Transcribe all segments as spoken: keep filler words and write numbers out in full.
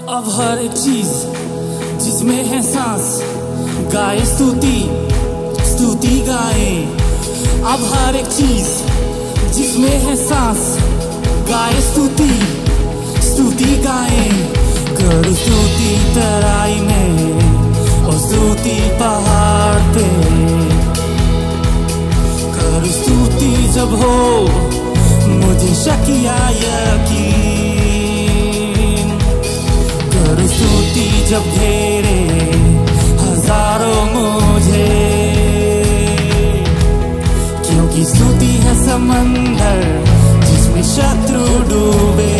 अब हर एक चीज जिसमें है सांस गाए स्तुति स्तुति गाए। अब हर एक चीज जिसमें है सांस गाए स्तुति स्तुति गाए। कर स्तुति तराई में और स्तुति पहाड़ पे। कर स्तुति जब हो मुझे शक या यकीन। कर स्तुति जब घेरे हजारों मुझे, क्योंकि स्तुति है समंदर जिसमें शत्रु डूबे।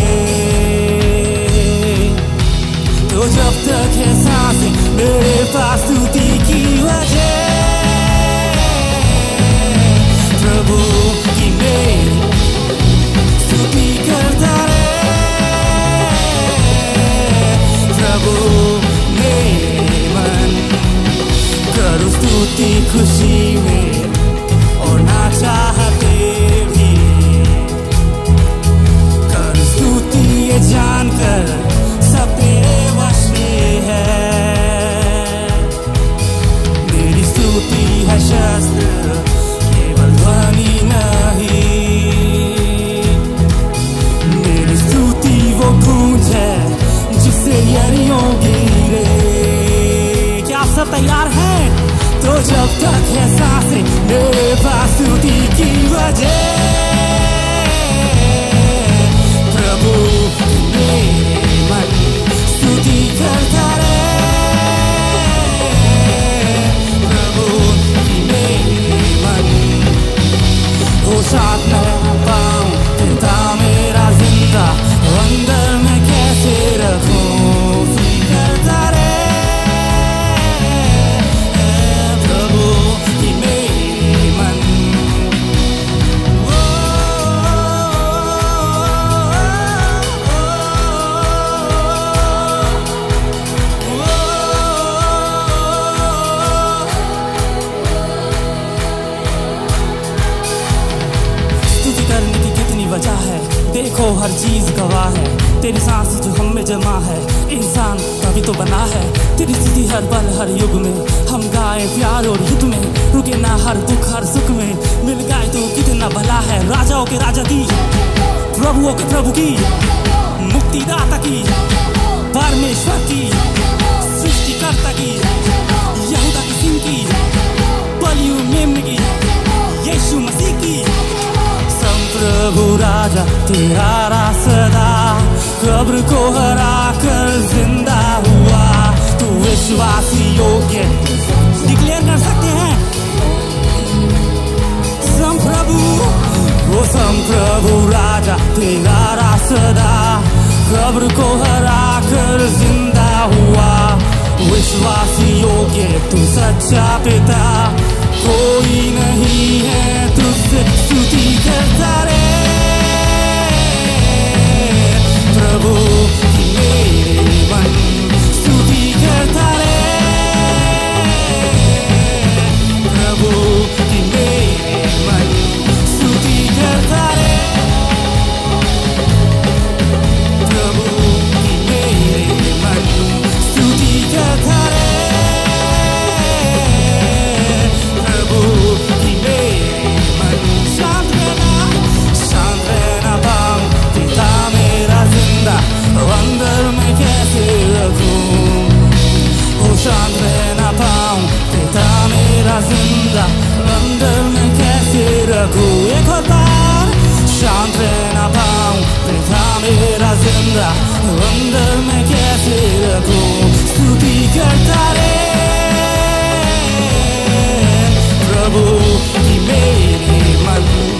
तो जब तक है सांसें मेरे पास स्तुति की वजह, प्रभु की मेरी स्तुति करता रहे। प्रभु मेरे मन करो स्तुति खुशी में और ना चाहते भी। कर स्तुति ये जानकर सब तेरे वश में है। मेरी स्तुति है शस्त्र केवल ध्वनि नहीं। मेरी स्तुति वो गूंज है जिससे यरियों गिरे। क्या सब तैयार है? तो जब तक है सांसें मेरे पास स्तुति की वजह, प्रभु मेरे मन स्तुति करता रहे। प्रभु मेरे मन हो साथ न पाऊं पिता मेरा जिंदा अंदर में कैसे रखूं। करता रहे प्रभु की मेरे मन। स्तुति करने की कितनी वजह है, देखो हर चीज गवाह है। तेरी सांस जो हम में जमा है, इंसान तभी तो बना है। तेरी स्तुति हर पल हर युग में हम गाए प्यार और युद्ध में। रुके ना हर दुख हर सुख में, मिल गाए तो कितना भला है। राजाओं के राजा की, प्रभुओं के प्रभु की, मुक्तिदाता की, परमेश्वर की, सृष्टिकर्ता की, यहूदा की सिंह की, बलियों मेमने की, यीशु मसीह की। प्रभु राजा तेरा रास्ता कब्र को हरा कर जिंदा हुआ। तू विश्वासी योग्य डिक्लेयर कर सकते हैं। सम प्रभु वो सम प्रभु राजा तेरा रास्ता कब्र को हरा कर जिंदा हुआ। विश्वासी योग्य तू सच्चा पिता, कोई नहीं है तुझसे स्तुति करता रहे। प्रभु की मेरे मन स्तुति करता रहे। प्रभु की मेरे मन स्तुति करता रहे। प्रभु की मेरे मन स्तुति करता रहे। अंदर में कैसे रखूं, हो शांत रह ना पाऊं पिता मेरा जिंदा अंदर में कैसे रखूं। एक और बार शांत रह ना पाऊं पिता मेरा जिंदा अंदर में कैसे रखूं। स्तुति करता रहे प्रभु की मेरे मन।